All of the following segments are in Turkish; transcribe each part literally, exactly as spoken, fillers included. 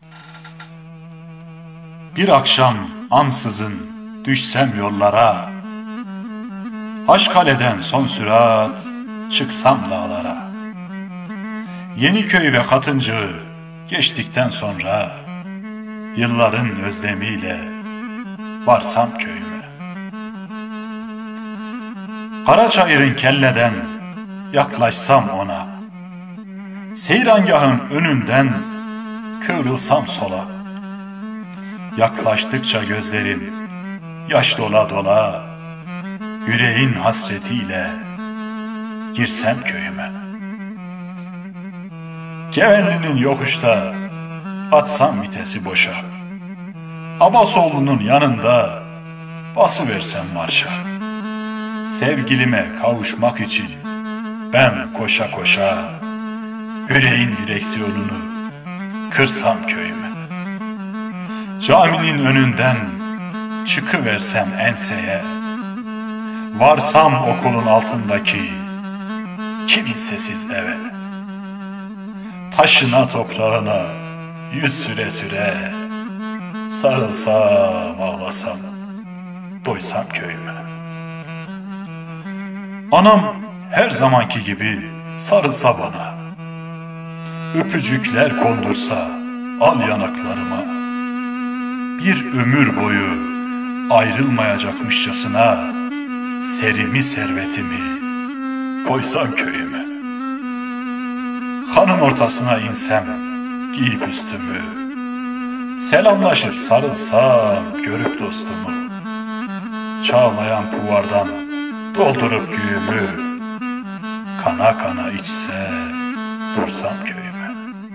Bir akşam ansızın düşsem yollara, Haşkale'den son sürat çıksam dağlara. Yeniköy ve Katıncı'yı geçtikten sonra, yılların özlemiyle varsam köyüme. Karaçayır'ın kelleden yaklaşsam ona, seyrangahın önünden kıvrılsam sola. Yaklaştıkça gözlerim yaş dola dola, yüreğin hasretiyle girsem köyüme. Kevenli'nin yokuşta atsam vitesi boşa, Abasoğlu'nun yanında basıversem marşa. Sevgilime kavuşmak için ben koşa koşa, yüreğin direksiyonunu kırsam köyüme. Caminin önünden çıkıversem enseye, varsam okulun altındaki kimsesiz eve. Taşına toprağına yüz süre süre, sarılsam ağlasam doysam köyüme. Anam her zamanki gibi sarılsa bana, öpücükler kondursa al yanaklarıma, bir ömür boyu ayrılmayacakmışçasına serimi servetimi koysam köyüme. Hanın ortasına insem giyip üstümü, selamlaşıp sarılsam görüp dostumu, çağlayan puvardan doldurup güğümü, kana kana içse dursam köyüme.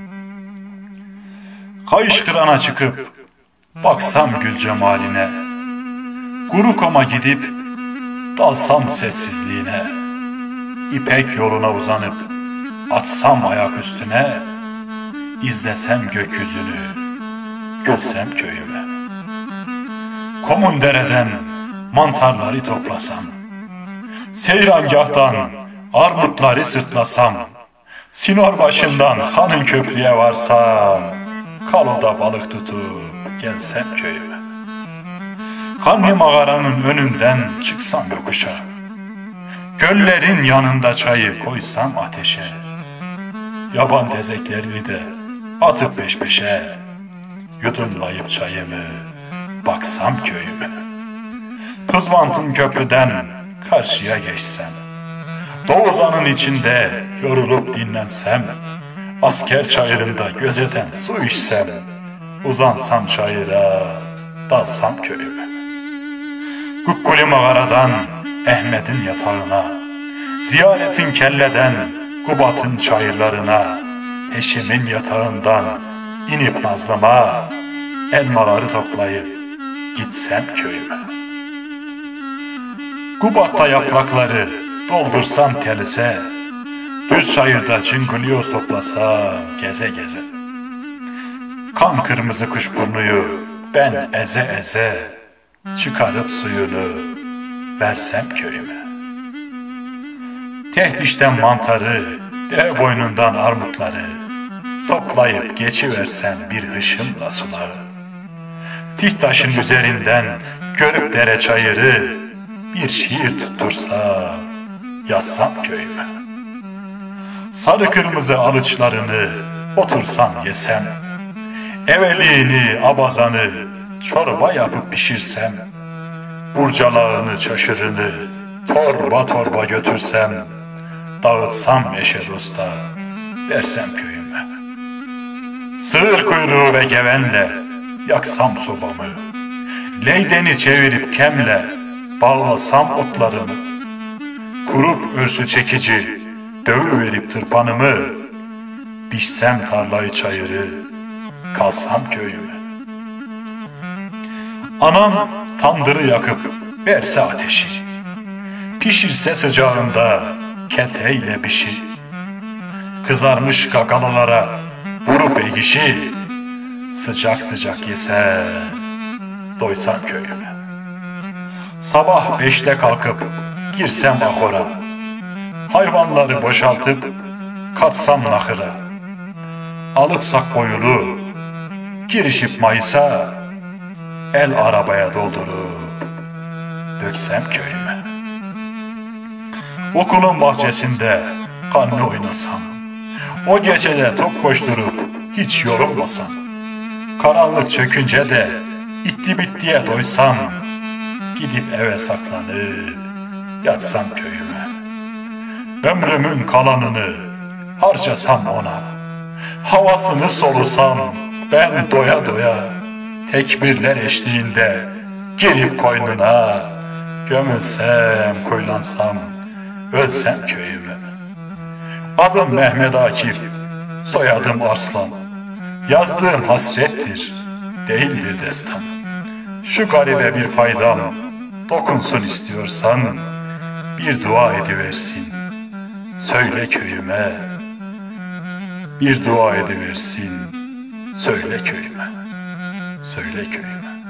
Kayışkırana çıkıp baksam gül cemaline, kuru koma gidip dalsam sessizliğine, İpek yoluna uzanıp atsam ayak üstüne, izlesem gökyüzünü, gülsem köyüme. Komun dereden mantarları toplasam, seyrangahtan armutları sırtlasam, Sinor başından Hanın köprüye varsam, kaloda balık tutup gelsem köyüme. Kanlı mağaranın önünden çıksam yokuşa, göllerin yanında çayı koysam ateşe, yaban tezeklerini de atıp peş peşe, yudumlayıp çayımı baksam köyüme. Pızmantın köprüden karşıya geçsem, Doğuzan'ın içinde yorulup dinlensem, asker çayırında gözeden su içsem, uzansam çayıra dalsam köyüme. Kukkuli mağaradan Ehmet'in yatağına, ziyaretin kelleden Kubat'ın çayırlarına, eşimin yatağından inip nazlıma, elmaları toplayıp gitsem köyüme. Kubat'ta yaprakları doldursam telise, düz çayırda cıngılyoz toplasam geze geze. Kan kırmızı kuşburnuyu ben eze eze, çıkarıp suyunu versem köyüme. Tehtişten mantarı, dev boynundan armutları toplayıp geçiversem bir hışımla suları. Tihtaşın üzerinden görüp dere çayırı, bir şiir tuttursam yazsam köyüme. Sarı kırmızı alıçlarını otursam yesem, eveliğini abazanı çorba yapıp pişirsem, burcalağını çaşırını torba torba götürsem, dağıtsam eşe dosta versem köyüme. Sığır kuyruğu ve gevenle yaksam sobamı, leydeni çevirip kemle bağlasam otlarımı, kurup örsü çekici dövüverip tırpanımı, biçsem tarlayı çayırı kalsam köyüme. Anam tandırı yakıp verse ateşi, pişirse sıcağında keteyle bir şey, kızarmış kakalalara vurup egişi, sıcak sıcak yese doysam köyüme. Sabah beşte kalkıp girsem ahora, hayvanları boşaltıp katsam nahıra, alıp sak boyulu girişip Mayıs'a el arabaya doldurup döksem köyüme. Okulun bahçesinde kanlı oynasam, o gecede top koşturup hiç yorulmasam, karanlık çökünce de itti bittiye doysam, gidip eve saklanıp yatsam köyüme. Ömrümün kalanını harcasam ona, havasını solusam ben doya doya, tekbirler eşliğinde girip koynuna, gömülsem koylansam ölsem köyüme. Adım Mehmet Akif, soyadım Arslan, yazdığım hasrettir, değildir destan. Şu garibe bir faydam dokunsun istiyorsan, bir dua ediversin söyle köyüme. Bir dua ediversin söyle köyüme, söyle köyüme.